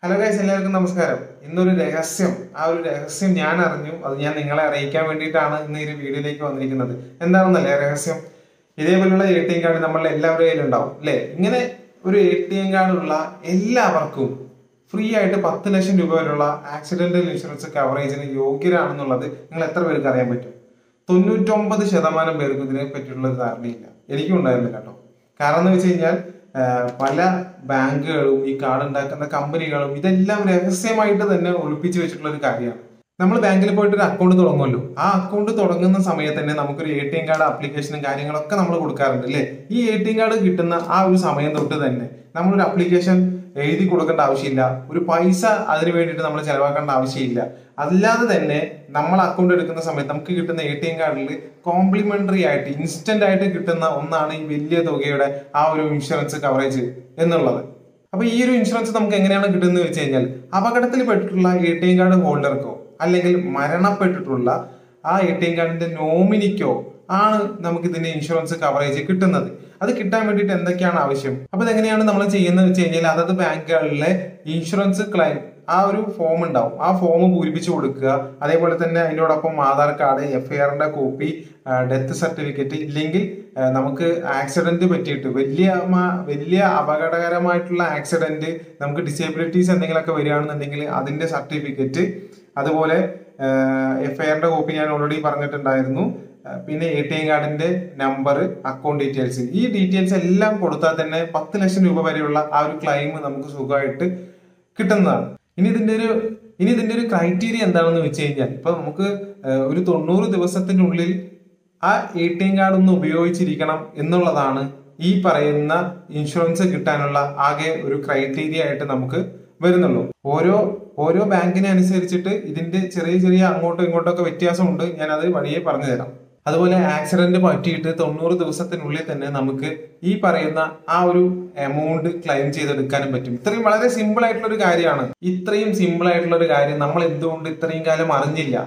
Hello guys, എല്ലാവർക്കും നമസ്കാരം. ഇന്നൊരു രഹസ്യം, ഒരു രഹസ്യം ഞാൻ അറിഞ്ഞു. അത് ഞാൻ നിങ്ങളെ അറിയിക്കാൻ വേണ്ടിയിട്ടാണ് ഇന്ന് ഈ വീഡിയോയിലേക്ക് വന്നിരിക്കുന്നത്. എന്താണെന്നല്ലേ രഹസ്യം? ഇതേപോലുള്ള ATM കാർഡ് നമ്മളുടെ എല്ലാവരുടെ കയ്യിലുണ്ടാവും അല്ലേ? ഇങ്ങനെ ഒരു ATM കാർഡ് ഉള്ള എല്ലാവർക്കും ഫ്രീ ആയിട്ട് 10 ലക്ഷം രൂപ വരെയുള്ള ആക്സിഡന്റൽ ഇൻഷുറൻസ് കവറേജിന് യോഗ്യരാണെന്നുള്ളത് നിങ്ങൾ എത്ര പേർക്ക് അറിയാൻ പറ്റും? 99% പേർക്ക് ഇതിനെ പറ്റിയുള്ള ഒരു ധാരണയില്ല. എനിക്കും ഉണ്ടായിരുന്നില്ല കേട്ടോ. കാരണം എന്ന് വെച്ച് കഴിഞ്ഞാൽ പല ബാങ്കുകളും ഈ കാർഡ് ഉണ്ടാക്കുന്ന കമ്പനികളും ഇതെല്ലാം രഹസ്യമായിട്ട് തന്നെ ഒളിപ്പിച്ചു വെച്ചിട്ടുള്ള ഒരു കാര്യമാണ്. നമ്മൾ ബാങ്കിൽ പോയിട്ട് ഒരു അക്കൗണ്ട് തുടങ്ങുമല്ലോ, ആ അക്കൗണ്ട് തുടങ്ങുന്ന സമയത്ത് തന്നെ നമുക്കൊരു ATM കാർഡ് ആപ്ലിക്കേഷനും കാര്യങ്ങളൊക്കെ നമ്മൾ കൊടുക്കാറുണ്ട് അല്ലേ? ഈ ATM കാർഡ് കിട്ടുന്ന ആ ഒരു സമയം തൊട്ട് തന്നെ നമ്മളൊരു ആപ്ലിക്കേഷൻ എഴുതി കൊടുക്കേണ്ട ആവശ്യമില്ല, ഒരു പൈസ അതിന് വേണ്ടിയിട്ട് നമ്മൾ ചെലവാക്കേണ്ട ആവശ്യമില്ല. അല്ലാതെ തന്നെ നമ്മൾ അക്കൗണ്ട് എടുക്കുന്ന സമയത്ത് നമുക്ക് കിട്ടുന്ന ATM കാർഡിൽ കോംപ്ലിമെന്ററി ആയിട്ട് ഇൻസ്റ്റന്റ് ആയിട്ട് കിട്ടുന്ന ഒന്നാണ് ഈ വലിയ തുകയുടെ ആ ഒരു ഇൻഷുറൻസ് കവറേജ് എന്നുള്ളത്. അപ്പൊ ഈ ഒരു ഇൻഷുറൻസ് നമുക്ക് എങ്ങനെയാണ് കിട്ടുന്നത് വെച്ച് കഴിഞ്ഞാൽ, അപകടത്തിൽ പെട്ടിട്ടുള്ള ATM കാർഡ് ഹോൾഡർക്കോ അല്ലെങ്കിൽ മരണപ്പെട്ടിട്ടുള്ള ആ ATM കാർഡിന്റെ നോമിനിക്കോ ആണ് നമുക്ക് ഇതിന്റെ ഇൻഷുറൻസ് കവറേജ് കിട്ടുന്നത്. അത് കിട്ടാൻ വേണ്ടിയിട്ട് എന്തൊക്കെയാണ് ആവശ്യം? അപ്പൊ ഇതെങ്ങനെയാണ് നമ്മൾ ചെയ്യുന്നത് വെച്ച് കഴിഞ്ഞാൽ, അതത് ബാങ്കുകളിലെ ഇൻഷുറൻസ് ക്ലെയിം ആ ഒരു ഫോം ഉണ്ടാവും, ആ ഫോം പൂരിപ്പിച്ചു കൊടുക്കുക. അതേപോലെ തന്നെ അതിനോടൊപ്പം ആധാർ കാർഡ്, FIRന്റെ കോപ്പി, ഡെത്ത് സർട്ടിഫിക്കറ്റ്, ഇല്ലെങ്കിൽ നമുക്ക് ആക്സിഡന്റ് പറ്റിയിട്ട് വലിയ അപകടകരമായിട്ടുള്ള ആക്സിഡന്റ്, നമുക്ക് ഡിസേബിലിറ്റീസ് എന്തെങ്കിലുമൊക്കെ വരികയാണെന്നുണ്ടെങ്കിൽ അതിന്റെ സർട്ടിഫിക്കറ്റ്, അതുപോലെ FIRന്റെ കോപ്പി ഞാൻ ഓൾറെഡി പറഞ്ഞിട്ടുണ്ടായിരുന്നു. പിന്നെ ATM കാർഡിന്റെ നമ്പർ, അക്കൗണ്ട് ഡീറ്റെയിൽസ്, ഈ ഡീറ്റെയിൽസ് എല്ലാം കൊടുത്താൽ തന്നെ 10 ലക്ഷം രൂപ വരെയുള്ള ആ ഒരു ക്ലെയിം നമുക്ക് സുഖമായിട്ട് കിട്ടുന്നതാണ്. ഇനി ഇതിന്റെ ഒരു ക്രൈറ്റീരിയ എന്താണെന്ന് വെച്ച് കഴിഞ്ഞാൽ, ഇപ്പൊ നമുക്ക് ഒരു 90 ദിവസത്തിനുള്ളിൽ ആ ATM കാർഡ് ഒന്ന് ഉപയോഗിച്ചിരിക്കണം എന്നുള്ളതാണ് ഈ പറയുന്ന ഇൻഷുറൻസ് കിട്ടാനുള്ള ആകെ ഒരു ക്രൈറ്റീരിയ ആയിട്ട് നമുക്ക് വരുന്നുള്ളൂ. ഓരോ ബാങ്കിനെ അനുസരിച്ചിട്ട് ഇതിന്റെ ചെറിയ അങ്ങോട്ടും ഇങ്ങോട്ടൊക്കെ വ്യത്യാസമുണ്ട്. ഞാൻ അത് വഴിയെ പറഞ്ഞു തരാം. അതുപോലെ ആക്സിഡന്റ് പറ്റിയിട്ട് 90 ദിവസത്തിനുള്ളിൽ തന്നെ നമുക്ക് ഈ പറയുന്ന ആ ഒരു എമൗണ്ട് ക്ലെയിം ചെയ്തെടുക്കാനും പറ്റും. ഇത്രയും വളരെ സിമ്പിൾ ആയിട്ടുള്ള ഒരു കാര്യമാണ്. ഇത്രയും സിമ്പിൾ ആയിട്ടുള്ള ഒരു കാര്യം നമ്മൾ എന്തുകൊണ്ട് ഇത്രയും കാലം അറിഞ്ഞില്ല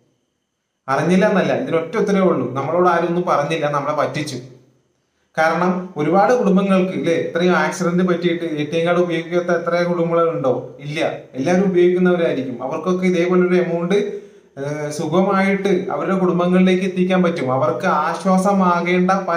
എന്നല്ല, ഇതിനൊറ്റ ഉത്തരവേ ഉള്ളൂ: നമ്മളോട് ആരും ഒന്നും പറഞ്ഞില്ല, നമ്മളെ പറ്റിച്ചു. കാരണം ഒരുപാട് കുടുംബങ്ങൾക്ക് ഇല്ലേ, ഇത്രയും ആക്സിഡന്റ് പറ്റിയിട്ട് ATM കാർഡ് ഉപയോഗിക്കാത്ത എത്ര കുടുംബങ്ങളുണ്ടോ? ഇല്ല, എല്ലാവരും ഉപയോഗിക്കുന്നവരായിരിക്കും. അവർക്കൊക്കെ ഇതേപോലൊരു എമൗണ്ട് സുഖമായിട്ട് അവരുടെ കുടുംബങ്ങളിലേക്ക് എത്തിക്കാൻ പറ്റും. അവർക്ക് ആശ്വാസമാകേണ്ട പല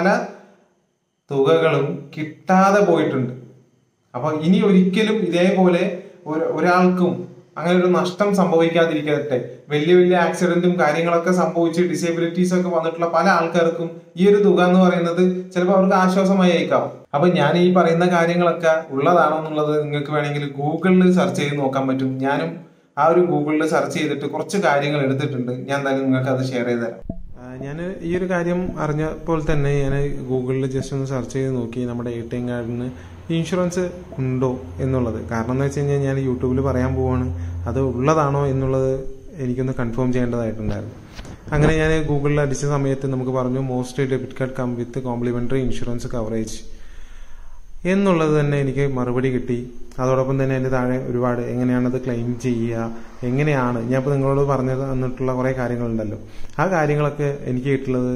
തുകകളും കിട്ടാതെ പോയിട്ടുണ്ട്. അപ്പൊ ഇനി ഒരിക്കലും ഇതേപോലെ ഒരാൾക്കും അങ്ങനെ ഒരു നഷ്ടം സംഭവിക്കാതിരിക്കട്ടെ. വലിയ ആക്സിഡന്റും കാര്യങ്ങളൊക്കെ സംഭവിച്ച് ഡിസേബിലിറ്റീസ് ഒക്കെ വന്നിട്ടുള്ള പല ആൾക്കാർക്കും ഈ ഒരു തുക എന്ന് പറയുന്നത് ചിലപ്പോൾ അവർക്ക് ആശ്വാസമായി അയക്കാം. അപ്പൊ ഞാൻ ഈ പറയുന്ന കാര്യങ്ങളൊക്കെ ഉള്ളതാണോ എന്നുള്ളത് നിങ്ങൾക്ക് വേണമെങ്കിൽ ഗൂഗിളിൽ സെർച്ച് ചെയ്ത് നോക്കാൻ പറ്റും. ഞാനും ആ ഒരു ഗൂഗിളിൽ സെർച്ച് ചെയ്തിട്ട് കുറച്ച് കാര്യങ്ങൾ എടുത്തിട്ടുണ്ട്. ഞാൻ എന്തായാലും നിങ്ങൾക്ക് അത് ഷെയർ ചെയ്ത് തരാം. ഞാൻ ഈ ഒരു കാര്യം അറിഞ്ഞപ്പോൾ തന്നെ ഞാൻ ഗൂഗിളിൽ ജസ്റ്റ് ഒന്ന് സെർച്ച് ചെയ്ത് നോക്കി നമ്മുടെ ATM കാർഡിന് ഇൻഷുറൻസ് ഉണ്ടോ എന്നുള്ളത്. കാരണം എന്ന് വെച്ച് കഴിഞ്ഞാൽ ഞാൻ യൂട്യൂബിൽ പറയാൻ പോവാണ്, അത് ഉള്ളതാണോ എന്നുള്ളത് എനിക്കൊന്ന് കൺഫേം ചെയ്യേണ്ടതായിട്ടുണ്ടായിരുന്നു. അങ്ങനെ ഞാൻ ഗൂഗിളിൽ അടിച്ച സമയത്ത് നമുക്ക് പറഞ്ഞു most debit card cum with complimentary insurance coverage എന്നുള്ളത് തന്നെ എനിക്ക് മറുപടി കിട്ടി. അതോടൊപ്പം തന്നെ അതിന്റെ താഴെ ഒരുപാട് എങ്ങനെയാണത് ക്ലെയിം ചെയ്യുക, എങ്ങനെയാണ് ഞാൻ ഇപ്പോൾ നിങ്ങളോട് പറഞ്ഞു തന്നിട്ടുള്ള കുറെ കാര്യങ്ങളുണ്ടല്ലോ, ആ കാര്യങ്ങളൊക്കെ എനിക്ക് കിട്ടുള്ളത്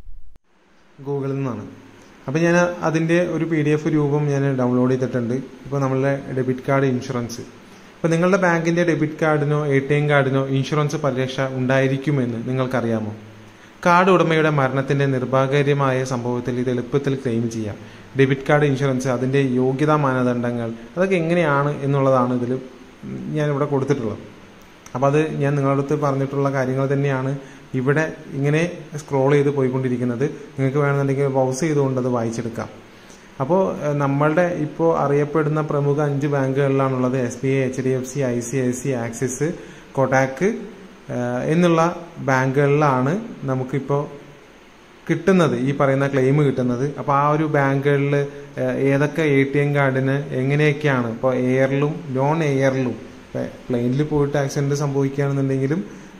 ഗൂഗിളിൽ നിന്നാണ്. അപ്പം ഞാൻ അതിന്റെ ഒരു PDF രൂപം ഞാൻ ഡൗൺലോഡ് ചെയ്തിട്ടുണ്ട്. ഇപ്പോൾ നമ്മളുടെ ഡെബിറ്റ് കാർഡ് ഇൻഷുറൻസ്, ഇപ്പൊ നിങ്ങളുടെ ബാങ്കിന്റെ ഡെബിറ്റ് കാർഡിനോ ATM കാർഡിനോ ഇൻഷുറൻസ് പരിരക്ഷ ഉണ്ടായിരിക്കുമെന്ന് നിങ്ങൾക്കറിയാമോ? കാർഡ് ഉടമയുടെ മരണത്തിന്റെ നിർഭാഗ്യകരമായ സംഭവത്തിൽ ഇത് എളുപ്പത്തിൽ ക്ലെയിം ചെയ്യാം. ഡെബിറ്റ് കാർഡ് ഇൻഷുറൻസ്, അതിന്റെ യോഗ്യതാ മാനദണ്ഡങ്ങൾ, അതൊക്കെ എങ്ങനെയാണ് എന്നുള്ളതാണ് ഇതിൽ ഞാനിവിടെ കൊടുത്തിട്ടുള്ളത്. അപ്പോൾ അത് ഞാൻ നിങ്ങളുടെ അടുത്ത് പറഞ്ഞിട്ടുള്ള കാര്യങ്ങൾ തന്നെയാണ് ഇവിടെ ഇങ്ങനെ സ്ക്രോൾ ചെയ്ത് പോയിക്കൊണ്ടിരിക്കുന്നത്. നിങ്ങൾക്ക് വേണമെന്നുണ്ടെങ്കിൽ പൗസ് ചെയ്തുകൊണ്ട് അത് വായിച്ചെടുക്കാം. അപ്പോൾ നമ്മളുടെ ഇപ്പോൾ അറിയപ്പെടുന്ന പ്രമുഖ 5 ബാങ്കുകളിലാണുള്ളത്. SBI, HDFC, ICICI, Axis, Kotak എന്നുള്ള ബാങ്കുകളിലാണ് നമുക്കിപ്പോൾ കിട്ടുന്നത് ഈ പറയുന്ന ക്ലെയിം കിട്ടുന്നത്. അപ്പോൾ ആ ഒരു ബാങ്കുകളിൽ ഏതൊക്കെ ATM കാർഡിന് എങ്ങനെയൊക്കെയാണ് ഇപ്പോൾ എയറിലും നോൺ എയറിലും, പ്ലെയിനിൽ പോയിട്ട് ആക്സിഡന്റ് സംഭവിക്കുകയാണെന്നുണ്ടെങ്കിലും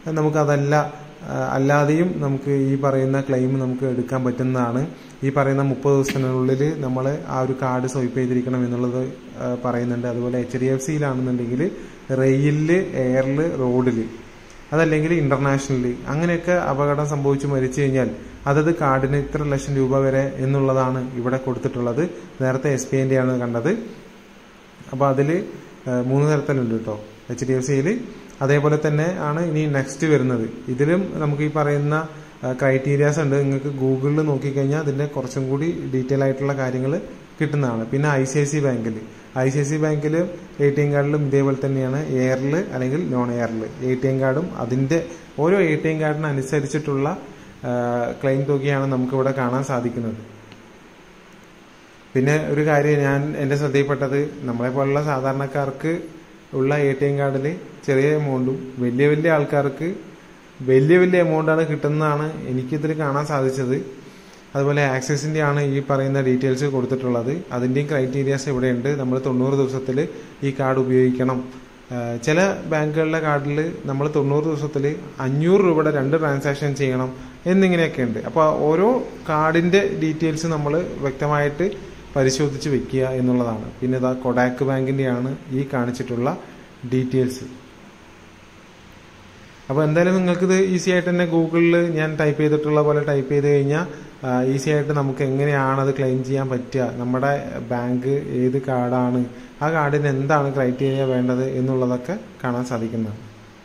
അല്ലാതെയും നമുക്ക് ഈ പറയുന്ന ക്ലെയിം നമുക്ക് എടുക്കാൻ പറ്റുന്നതാണ്. ഈ പറയുന്ന 30 ദിവസത്തിനുള്ളിൽ നമ്മൾ ആ ഒരു കാർഡ് സ്വൈപ്പ് ചെയ്തിരിക്കണം എന്നുള്ളത് പറയുന്നുണ്ട്. അതുപോലെ HDFCയിലാണെന്നുണ്ടെങ്കിൽ റെയിലില്, എയറില്, റോഡില്, അതല്ലെങ്കിൽ ഇന്റർനാഷണലി അങ്ങനെയൊക്കെ അപകടം സംഭവിച്ച് മരിച്ചു കഴിഞ്ഞാൽ അതത് കാർഡിന് ഇത്ര ലക്ഷം രൂപ വരെ എന്നുള്ളതാണ് ഇവിടെ കൊടുത്തിട്ടുള്ളത്. നേരത്തെ SBIന്റെ ആണ് കണ്ടത്. അപ്പോൾ അതിൽ 3 തരത്തിലുണ്ട് കേട്ടോ HDFCയിൽ. അതേപോലെ തന്നെ ആണ് ഇനി നെക്സ്റ്റ് വരുന്നത്. ഇതിലും നമുക്ക് ഈ പറയുന്ന ക്രൈറ്റീരിയാസ് ഉണ്ട്. നിങ്ങൾക്ക് ഗൂഗിളിൽ നോക്കിക്കഴിഞ്ഞാൽ അതിൻ്റെ കുറച്ചും കൂടി ഡീറ്റെയിൽ ആയിട്ടുള്ള കാര്യങ്ങൾ കിട്ടുന്നതാണ്. പിന്നെ ICICI ബാങ്കിൽ ATM കാർഡിലും ഇതേപോലെ തന്നെയാണ്, എയറിൽ അല്ലെങ്കിൽ നോൺ എയറിൽ ATM കാർഡും അതിൻ്റെ ഓരോ ATM കാർഡിന് അനുസരിച്ചിട്ടുള്ള ക്ലെയിം തുകയാണ് നമുക്കിവിടെ കാണാൻ സാധിക്കുന്നത്. പിന്നെ ഒരു കാര്യം എൻ്റെ ശ്രദ്ധയിൽപ്പെട്ടത്, നമ്മളെ പോലുള്ള സാധാരണക്കാർക്ക് ഉള്ള ATM കാർഡിൽ ചെറിയ എമൗണ്ടും വലിയ ആൾക്കാർക്ക് വലിയ എമൗണ്ടാണ് കിട്ടുന്നതാണ് എനിക്കിതിൽ കാണാൻ സാധിച്ചത്. അതുപോലെ ആക്സിസിൻ്റെ ആണ് ഈ പറയുന്ന ഡീറ്റെയിൽസ് കൊടുത്തിട്ടുള്ളത്. അതിൻ്റെയും ക്രൈറ്റീരിയാസ് ഇവിടെയുണ്ട്. നമ്മൾ 90 ദിവസത്തിൽ ഈ കാർഡ് ഉപയോഗിക്കണം. ചില ബാങ്കുകളിലെ കാർഡിൽ നമ്മൾ 90 ദിവസത്തിൽ 500 രൂപയുടെ 2 ട്രാൻസാക്ഷൻ ചെയ്യണം എന്നിങ്ങനെയൊക്കെ ഉണ്ട്. അപ്പോൾ ഓരോ കാർഡിൻ്റെ ഡീറ്റെയിൽസ് നമ്മൾ വ്യക്തമായിട്ട് പരിശോധിച്ച് വെക്കുക എന്നുള്ളതാണ്. പിന്നെ ഇതാ കൊഡാക് ബാങ്കിൻ്റെയാണ് ഈ കാണിച്ചിട്ടുള്ള ഡീറ്റെയിൽസ്. അപ്പോൾ എന്തായാലും നിങ്ങൾക്കിത് ഈസി ആയിട്ട് തന്നെ ഗൂഗിളിൽ ഞാൻ ടൈപ്പ് ചെയ്തിട്ടുള്ള പോലെ ടൈപ്പ് ചെയ്ത് കഴിഞ്ഞാൽ ഈസി ആയിട്ട് നമുക്ക് എങ്ങനെയാണ് അത് ക്ലെയിം ചെയ്യാൻ പറ്റുക, നമ്മുടെ ബാങ്ക് ഏത് കാർഡാണ്, ആ കാർഡിന് എന്താണ് ക്രൈറ്റീരിയ വേണ്ടത് എന്നുള്ളതൊക്കെ കാണാൻ സാധിക്കുന്നതാണ്.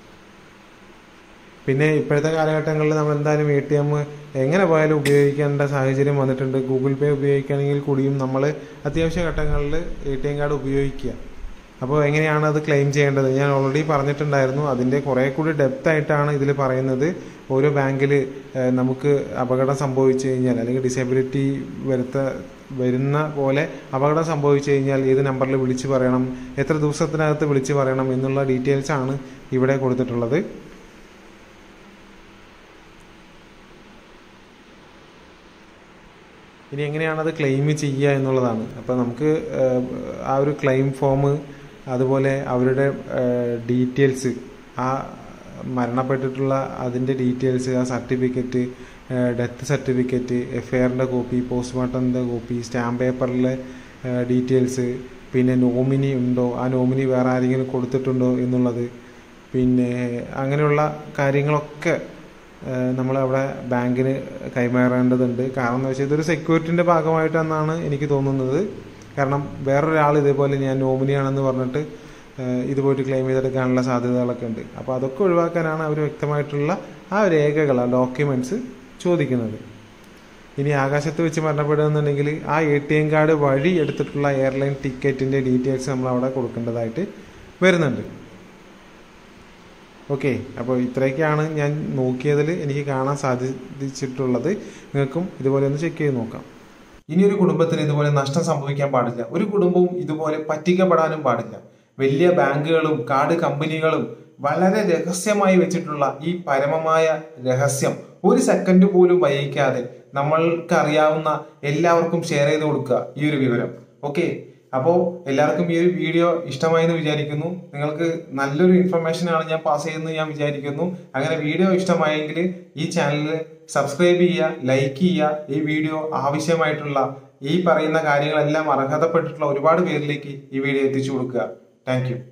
പിന്നെ ഇപ്പോഴത്തെ കാലഘട്ടങ്ങളിൽ നമ്മൾ എന്തായാലും ATM എങ്ങനെ പോയാലും ഉപയോഗിക്കേണ്ട സാഹചര്യം വന്നിട്ടുണ്ട്. ഗൂഗിൾ പേ ഉപയോഗിക്കുകയാണെങ്കിൽ കൂടിയും നമ്മൾ അത്യാവശ്യ ഘട്ടങ്ങളിൽ ATM കാർഡ് ഉപയോഗിക്കുക. അപ്പോൾ എങ്ങനെയാണ് അത് ക്ലെയിം ചെയ്യേണ്ടത് ഞാൻ ഓൾറെഡി പറഞ്ഞിട്ടുണ്ടായിരുന്നു. അതിൻ്റെ കുറേ കൂടി ഡെപ്ത് ആയിട്ടാണ് ഇതിൽ പറയുന്നത്. ഓരോ ബാങ്കിൽ നമുക്ക് അപകടം സംഭവിച്ചു കഴിഞ്ഞാൽ അല്ലെങ്കിൽ ഡിസേബിലിറ്റി വരുന്ന പോലെ അപകടം സംഭവിച്ചു കഴിഞ്ഞാൽ ഏത് നമ്പറിൽ വിളിച്ച് പറയണം, എത്ര ദിവസത്തിനകത്ത് വിളിച്ച് പറയണം എന്നുള്ള ഡീറ്റെയിൽസ് ആണ് ഇവിടെ കൊടുത്തിട്ടുള്ളത്. ഇനി എങ്ങനെയാണത് ക്ലെയിം ചെയ്യുക എന്നുള്ളതാണ്. അപ്പോൾ നമുക്ക് ആ ഒരു ക്ലെയിം ഫോം, അതുപോലെ അവരുടെ ഡീറ്റെയിൽസ്, ആ മരണപ്പെട്ടിട്ടുള്ള അതിൻ്റെ ഡീറ്റെയിൽസ്, ആ സർട്ടിഫിക്കറ്റ്, ഡെത്ത് സർട്ടിഫിക്കറ്റ്, FIRൻ്റെ കോപ്പി, പോസ്റ്റ്മോർട്ടത്തിൻ്റെ കോപ്പി, സ്റ്റാമ്പ് പേപ്പറിലെ ഡീറ്റെയിൽസ്, പിന്നെ നോമിനി ഉണ്ടോ, ആ നോമിനി വേറെ ആരെങ്കിലും കൊടുത്തിട്ടുണ്ടോ എന്നുള്ളത്, പിന്നെ അങ്ങനെയുള്ള കാര്യങ്ങളൊക്കെ നമ്മളവിടെ ബാങ്കിന് കൈമാറേണ്ടതുണ്ട്. കാരണം എന്ന് വെച്ചാൽ ഇതൊരു സെക്യൂരിറ്റിൻ്റെ ഭാഗമായിട്ടെന്നാണ് എനിക്ക് തോന്നുന്നത്. കാരണം വേറൊരാൾ ഇതേപോലെ ഞാൻ നോമിനിയാണെന്ന് പറഞ്ഞിട്ട് ഇത് പോയിട്ട് ക്ലെയിം ചെയ്തെടുക്കാനുള്ള സാധ്യതകളൊക്കെ ഉണ്ട്. അപ്പോൾ അതൊക്കെ ഒഴിവാക്കാനാണ് അവർ വ്യക്തമായിട്ടുള്ള ആ രേഖകൾ, ആ ഡോക്യുമെൻറ്റ്സ് ചോദിക്കുന്നത്. ഇനി ആകാശത്ത് വെച്ച് മരണപ്പെടുകയെന്നുണ്ടെങ്കിൽ ആ ATM കാർഡ് വഴി എടുത്തിട്ടുള്ള എയർലൈൻ ടിക്കറ്റിൻ്റെ ഡീറ്റെയിൽസ് നമ്മളവിടെ കൊടുക്കേണ്ടതായിട്ട് വരുന്നുണ്ട്. ഓക്കെ, അപ്പോൾ ഇത്രയൊക്കെയാണ് ഞാൻ നോക്കിയതിൽ എനിക്ക് കാണാൻ സാധിച്ചിട്ടുള്ളത്. നിങ്ങൾക്കും ഇതുപോലെ ഒന്ന് ചെക്ക് ചെയ്ത് നോക്കാം. ഇനിയൊരു കുടുംബത്തിന് ഇതുപോലെ നഷ്ടം സംഭവിക്കാൻ പാടില്ല. ഒരു കുടുംബവും ഇതുപോലെ പറ്റിക്കപ്പെടാനും പാടില്ല. വലിയ ബാങ്കുകളും കാർഡ് കമ്പനികളും വളരെ രഹസ്യമായി വെച്ചിട്ടുള്ള ഈ പരമമായ രഹസ്യം ഒരു സെക്കൻഡ് പോലും വൈകിക്കാതെ നമ്മൾക്ക് അറിയാവുന്ന എല്ലാവർക്കും ഷെയർ ചെയ്ത് കൊടുക്കുക ഈ ഒരു വിവരം. ഓക്കെ, അപ്പോൾ എല്ലാവർക്കും ഈ ഒരു വീഡിയോ ഇഷ്ടമായി എന്ന് വിചാരിക്കുന്നു. നിങ്ങൾക്ക് നല്ലൊരു ഇൻഫർമേഷനാണ് ഞാൻ പാസ് ചെയ്യുന്നത് ഞാൻ വിചാരിക്കുന്നു. അങ്ങനെ വീഡിയോ ഇഷ്ടമായെങ്കിൽ ഈ ചാനൽ സബ്സ്ക്രൈബ് ചെയ്യുക, ലൈക്ക് ചെയ്യുക. ഈ വീഡിയോ ആവശ്യമായിട്ടുള്ള ഈ പറയുന്ന കാര്യങ്ങളെല്ലാം അർഹതപ്പെട്ടിട്ടുള്ള ഒരുപാട് പേരിലേക്ക് ഈ വീഡിയോ എത്തിച്ചു കൊടുക്കുക. Thank U.